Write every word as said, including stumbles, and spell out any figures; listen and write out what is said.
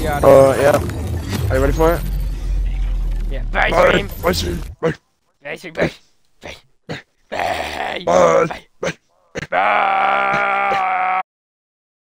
Yeah. Uh, yeah. Are you ready for it? Yeah. Bye, Bye. stream. Bye, stream. Bye. Bye, stream. Bye. Bye. Bye. Bye. Bye. Bye.